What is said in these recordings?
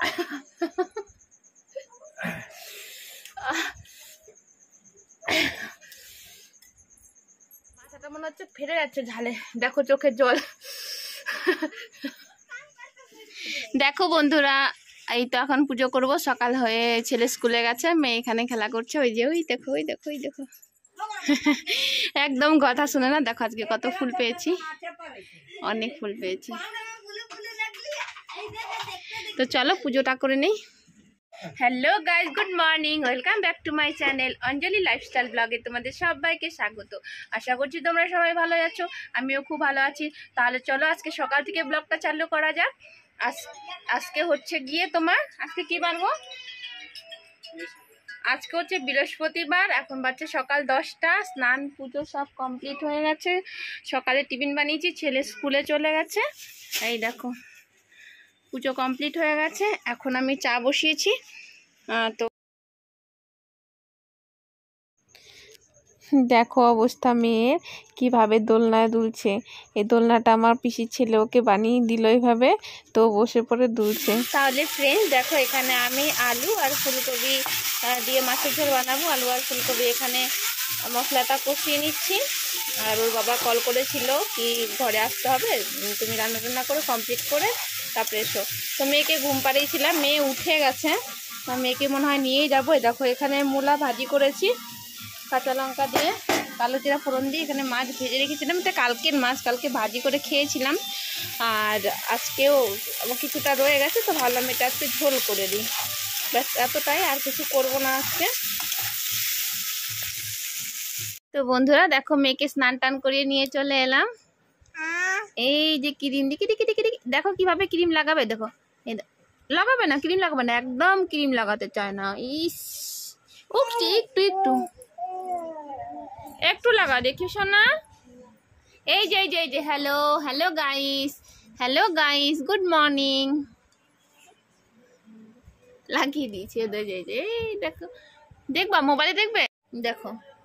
মাথাটা মনে হচ্ছে ফেটে যাচ্ছে ঝালে, দেখো চোখের জল। দেখো বন্ধুরা, এই তো এখন পুজো করব, সকাল হয়ে ছেলে স্কুলে গেছে, মেয়ে এখানে খেলা করছে। ওই যে ওই দেখো ওই দেখো ওই দেখো। একদম কথা শুনে না। দেখো আজকে কত ফুল পেয়েছি, অনেক ফুল পেয়েছি। তো চলো পুজোটা করে নেই। Hello guys, good morning, welcome back to my channel Anjali lifestyle ব্লগে তোমাদের সবাইকে স্বাগত। আশা করছি তোমরা সবাই ভালো আছো, আমিও খুব ভালো আছি। তাহলে চলো আজকে সকাল থেকে ব্লগটা চালু করা যাক। আজকে হচ্ছে গিয়ে তোমার, আজকে কি বানবো, আজকে হচ্ছে বৃহস্পতিবার। এখন বাচ্চা সকাল 10টা, স্নান পুজো সব কমপ্লিট হয়ে গেছে। সকালে টিফিন বানিয়েছি, ছেলে স্কুলে চলে গেছে। এই দেখো পুজো কমপ্লিট হয়ে গেছে। এখন আমি চা বসিয়েছি। তো দেখো অবস্থা মেয়ের, কিভাবে দোলনায় দুলছে। এই দোলনাটা আমার পিসির ছেলে ওকে বানিয়ে দিল এইভাবে, তো বসে পড়ে দুলছে। তাহলে ফ্রেন্ড দেখো, এখানে আমি আলু আর ফুলকপি দিয়ে মাছের ঝোল বানাবো। আলু আর ফুলকপি এখানে মশলাটা কষিয়ে নিচ্ছি। আর ওর বাবা কল করেছিল কি ঘরে আসতে হবে, তুমি রান্না টান্না করে কমপ্লিট করে তারপরে এসো। তো মেয়েকে ঘুম পাড়িয়েছিলাম, মেয়ে উঠে গেছে, মেয়েকে মনে হয় নিয়েই যাবো। দেখো এখানে মূলা ভাজি করেছি কাঁচা লঙ্কা দিয়ে, কালো জিরা ফোড়ন দিয়ে। এখানে মাছ ভেজে রেখেছিলাম, তো কালকের মাছ কালকে ভাজি করে খেয়েছিলাম, আর আজকেও কিছুটা রয়ে গেছে, তো ভাবলাম এটা আজকে ঝোল করে দিই। ব্যাস এতটাই, আর কিছু করবো না আজকে। তো বন্ধুরা দেখো, মেয়েকে স্নান টান করিয়ে নিয়ে চলে এলাম। এই যে ক্রিম দেখি দেখি দেখি দেখি, দেখো কিভাবে ক্রিম লাগাবে। দেখো এই লাগাবে না, ক্রিম লাগাবে না, একদম ক্রিম লাগাতে চায় না। ইস একটু একটু একটু লাগা দেখি সোনা। এই যে এই যে এই যে hello hello guys, hello guys, good morning লাগিয়ে দিয়েছি। দেখো, দেখবা মোবাইলে দেখবে, দেখো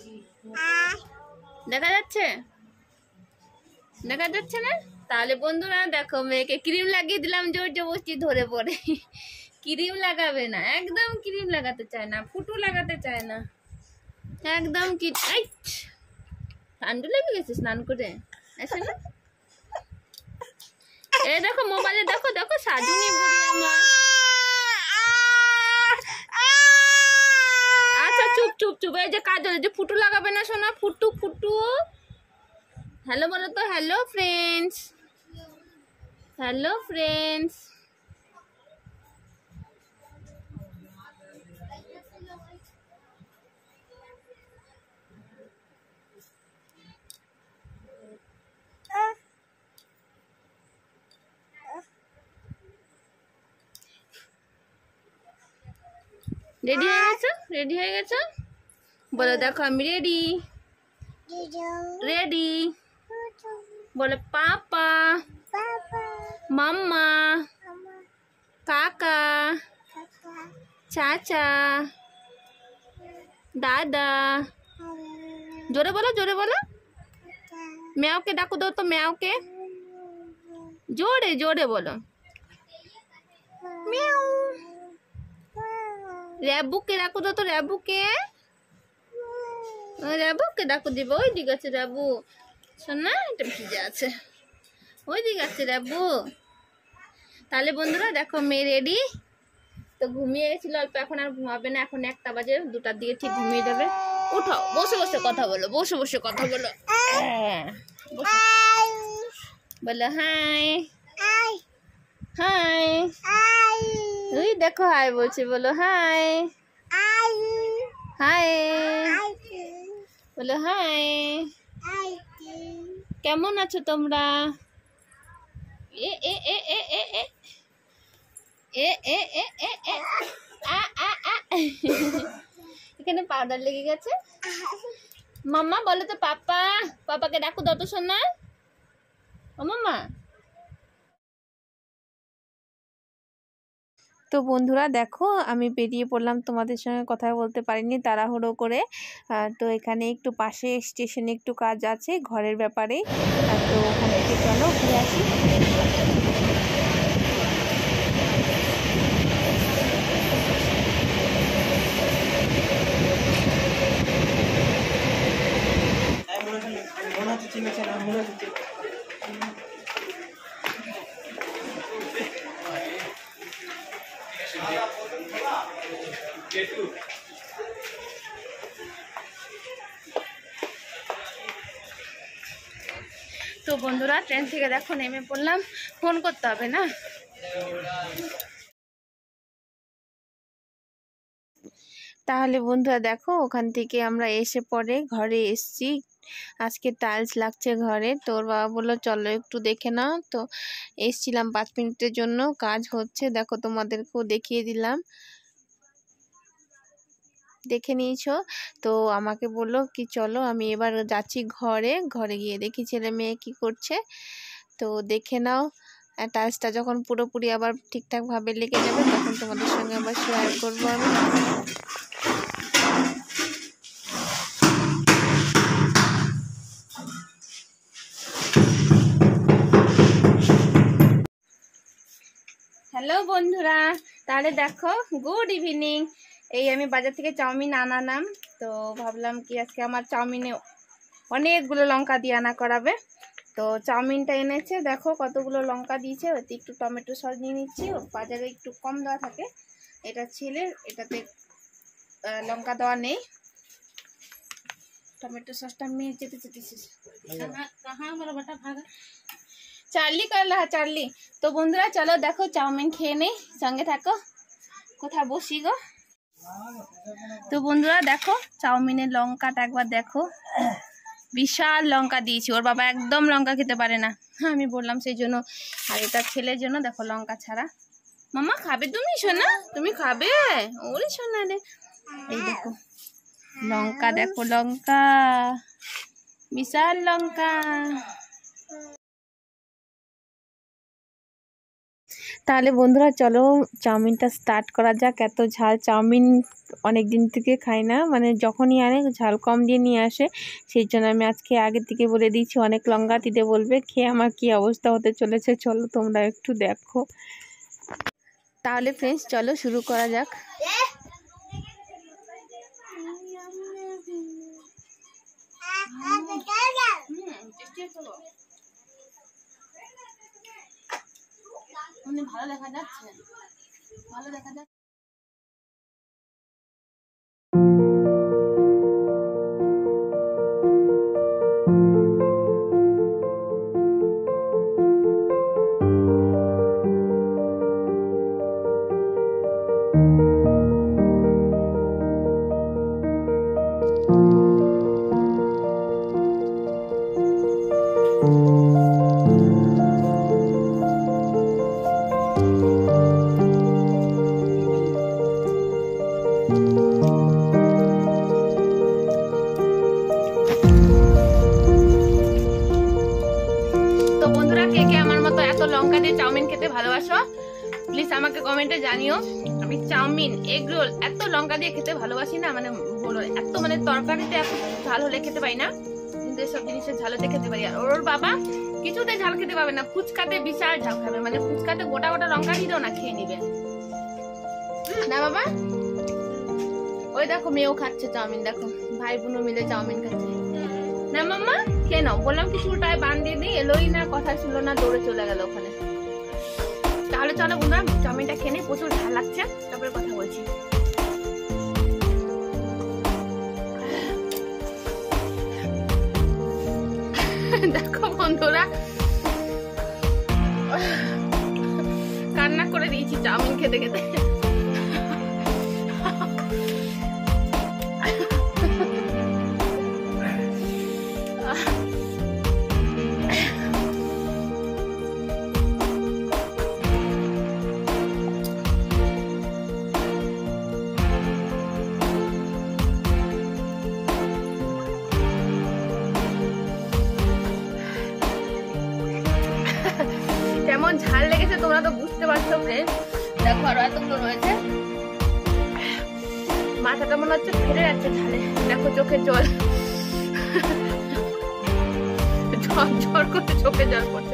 দেখা যাচ্ছে, দেখা যাচ্ছে না? তাহলে বন্ধুরা দেখো, মেয়েকে ক্রিম লাগিয়ে দিলাম, জোর জবরদস্তি ধরে পড়ে। ক্রিম লাগাবে না, একদম ক্রিম লাগাতে চায় না, ফুটু লাগাতে চায় না একদম। কি ঠান্ডা লেগে গেছে স্নান করে আসে না। এ দেখো মোবাইলে দেখো, দেখো সাজুনি বুড়ি আমার। আচ্ছা চুপ চুপ চুপ। এই যে কাজল, যে ফুটু লাগাবে না সোনা, ফুটু ফুটু। হ্যালো বলো তো, hello friends, hello friends. Ready হয়ে গেছো, রেডি হয়ে গেছো বলো, দেখো আমি রেডি, রেডি বলে, পাপা, মাম্মা, কাকা, চাচা, দাদা। জোরে বলো, জোরে বলো। ম্যাওকে ডাকো দাও তো, ম্যাওকে জোরে জোরে বলো। ম্যাও। র্যাবুকে ডাকো দাও তো, র্যাবুকে, র্যাবুকে ডাকো দিব। ওই দিকে আছে র্যাবু শোনা, এটা ভিজে আছে, ওই দিকে আছে র্যাবু। তাহলে বন্ধুরা দেখো মেয়ে রেডি। তো ঘুমিয়ে গেছিল অল্প, এখন আর ঘুমাবে না, এখন 1টা বাজে, 2টার দিকে ঠিক ঘুমিয়ে যাবে। উঠো, বসে বসে কথা বলো, বসে বসে কথা বলো, বলো হাই হাই। ওই দেখো হাই বলছে, বলো হাই হাই, বলো হাই। কেমন আছো তোমরা? এ এ এ এ এ এ এ এ এ এ এ আ আ আ। এখানে পাউডার লেগে গেছে। মাম্মা বলো তো, পাপা, পাপাকে ডাকো দাও তো শোনা, ও মাম্মা। তো বন্ধুরা দেখো, আমি বেরিয়ে পড়লাম, তোমাদের সঙ্গে কথা বলতে পারিনি তাড়াহুড়ো করে। তো এখানে একটু পাশে স্টেশনে একটু কাজ আছে ঘরের ব্যাপারে, তো ওখান থেকে চলো ঘুরে আসি। তো বন্ধুরা ট্রেন থেকে দেখো নেমে পড়লাম, ফোন করতে হবে না। তাহলে বন্ধুরা দেখো ওখান থেকে আমরা এসে পরে ঘরে এসছি। আজকে টাইলস লাগছে ঘরে, তোর বাবা বললো চলো একটু দেখে নাও। তো এসছিলাম 5 মিনিটের জন্য, কাজ হচ্ছে দেখো, তোমাদেরকেও দেখিয়ে দিলাম, দেখে নিয়েছো। তো আমাকে বললো কি চলো আমি এবার যাচ্ছি ঘরে, ঘরে গিয়ে দেখি ছেলে মেয়ে কি করছে। তো দেখে নাও, টাইলসটা যখন পুরোপুরি আবার ঠিকঠাকভাবে লেগে যাবে তখন তোমাদের সঙ্গে আবার শেয়ার করবো আমি। হ্যালো বন্ধুরা, তাহলে দেখো গুড ইভিনিং। এই আমি বাজার থেকে চাউমিন আনালাম, তো ভাবলাম কি আজকে আমার চাউমিনে অনেকগুলো লঙ্কা দিয়ে আনা করাবে। তো চাউমিনটা এনেছে, দেখো কতগুলো লঙ্কা দিয়েছে, ওতে একটু টমেটো সস নিয়ে নিচ্ছি, বাজারে একটু কম দেওয়া থাকে, এটা ছেলের, এটাতে লঙ্কা দেওয়া নেই। টমেটো সসটা মেয়ে যেতে চার্লি করলা চার্লি। তো বন্ধুরা চলো দেখো চাউমিন খেয়ে নেই, সঙ্গে থাকো। কোথায় বসি গো? তো বন্ধুরা দেখো চাউমিনের লঙ্কাটা একবার দেখো, বিশাল লঙ্কা দিয়েছি, ওর বাবা একদম লঙ্কা খেতে পারে না, আমি বললাম সেই জন্য। আর এটা ছেলের জন্য দেখো লঙ্কা ছাড়া। মামা খাবে তুমি সোনা? তুমি খাবে? ওরে সোনা রে, এই দেখো লঙ্কা, দেখো লঙ্কা, বিশাল লঙ্কা। তাহলে বন্ধুরা চলো চাউমিনটা স্টার্ট করা যাক। এত ঝাল চাউমিন অনেক দিন থেকে খাই না, মানে যখনই আনে ঝাল কম দিয়ে নিয়ে আসে, সেই জন্য আমি আজকে আগের থেকে বলে দিয়েছি অনেক লঙ্কা দিতে বলবে। খেয়ে আমার কি অবস্থা হতে চলেছে চলো তোমরা একটু দেখো। তাহলে ফ্রেন্ডস চলো শুরু করা যাক। ভালো দেখা যাচ্ছে, ভালো দেখা যাচ্ছে। লঙ্কা দিয়ে চাউমিন খেতে ভালোবাসো প্লিজ আমাকে কমেন্টে জানিও। আমি চাউমিন এগ রোল এত লঙ্কা দিয়ে খেতে ভালোবাসি না, মানে বলো এত, মানে তরকারিতে এত ঝাল হলে খেতে পারি না, কিন্তু এসব জিনিসের ঝালতে খেতে পারি। আর ওর বাবা কিছুতে ঝাল খেতে পাবে না, ফুচকাতে বিশাল ঝাল খাবে, মানে ফুচকাতে গোটা গোটা লঙ্কা দিলেও না খেয়ে নিবে না বাবা। ওই দেখো মেয়েও খাচ্ছে চাউমিন, দেখো ভাই বোনও মিলে চাউমিন খাচ্ছে না। মাম্মা খেয়ে নাও, বললাম কি চুলটায় বান দিয়ে দিই, এলোই না, কথা ছিল না, দৌড়ে চলে গেল ওখানে। তাহলে চলো বন্ধুরা চাউমিনটা খেয়ে নিই, প্রচুর ঝাল লাগছে, তারপরে কথা বলছি। দেখো বন্ধুরা কান্না করে দিয়েছি চাউমিন খেতে খেতে। কেমন ঝাল লেগেছে তোমরা তো বুঝতে পারছো ফ্রেন্ড। দেখো আরো এতগুলো রয়েছে, মাথাটা মনে হচ্ছে ফেটে যাচ্ছে ঝালে, দেখো চোখে জল, ঝড় করতে চোখে জল পড়ছে।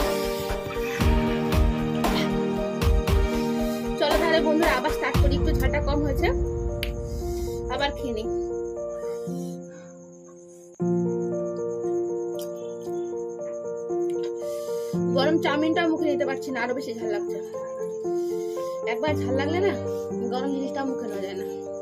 চলো তাহলে বন্ধুরা আবার স্টার্ট করি, একটু ঝালটা কম হয়েছে, আবার খেয়ে নিই। গরম চাউমিনটা মুখে নিতে পারছি না, আরো বেশি ঝাল লাগছে। একবার ঝাল লাগলে না গরম জিনিসটা মুখে নেওয়া যায় না।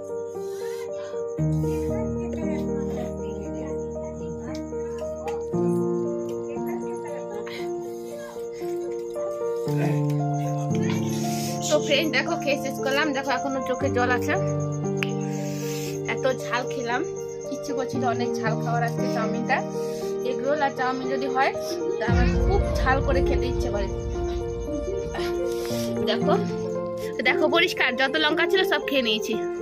তো ফ্রেন্ড দেখো খেয়ে শেষ করলাম, দেখো এখনো চোখে জল আছে, এত ঝাল খেলাম, ইচ্ছে করছিল অনেক ঝাল খাওয়ার আজকে চাউমিনটা। এগ রোল আর চাউমিন যদি হয় তা আমার খুব ঝাল করে খেতে ইচ্ছে করে। দেখো দেখো পরিষ্কার, যত লঙ্কা ছিল সব খেয়ে নিয়েছি।